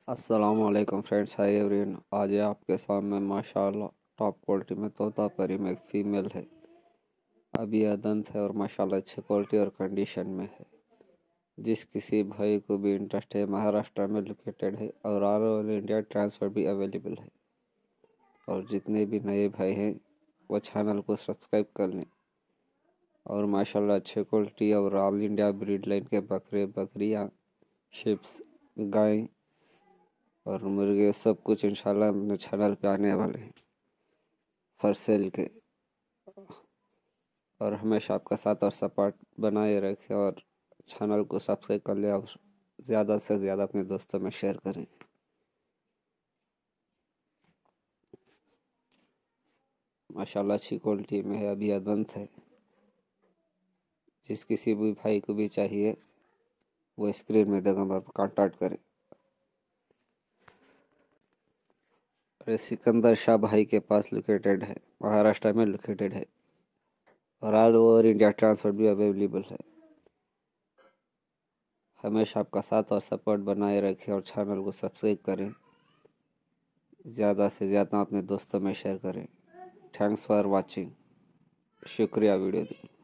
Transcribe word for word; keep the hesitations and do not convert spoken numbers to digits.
अस्सलामुअलैकुम friends, hi everyone. आज है आपके सामने माशाल्लाह टॉप क्वालिटी में तोता परी में एक फ़ीमेल है। अभी यह दंत है और माशाल्लाह अच्छी क्वालिटी और कंडीशन में है। जिस किसी भाई को भी इंटरेस्ट है, महाराष्ट्र में लोकेटेड है और ऑल ओवर इंडिया ट्रांसफ़र भी अवेलेबल है। और जितने भी नए भाई हैं वो चैनल को सब्सक्राइब कर लें। और माशाल्लाह अच्छे क्वालिटी और ऑल इंडिया ब्रीड लाइन के बकरे, बकरियाँ, शिप्स, गाय और मुर्गे सब कुछ इंशाल्लाह अपने चैनल पे आने वाले हैं फॉर सेल के। और हमेशा आपका साथ और सपोर्ट बनाए रखें और चैनल को सब्सक्राइब कर लें और ज़्यादा से ज़्यादा अपने दोस्तों में शेयर करें। माशाल्लाह अच्छी क्वालिटी में है, अभी अदंत है। जिस किसी भी भाई को भी चाहिए वो स्क्रीन में देगा नंबर पर कॉन्टैक्ट करें। और सिकंदर शाह भाई के पास लोकेटेड है, महाराष्ट्र में लोकेटेड है और ऑल ओवर इंडिया ट्रांसफर भी अवेलेबल है। हमेशा आपका साथ और सपोर्ट बनाए रखें और चैनल को सब्सक्राइब करें, ज़्यादा से ज़्यादा अपने दोस्तों में शेयर करें। Thanks for watching. शुक्रिया वीडियो देखने।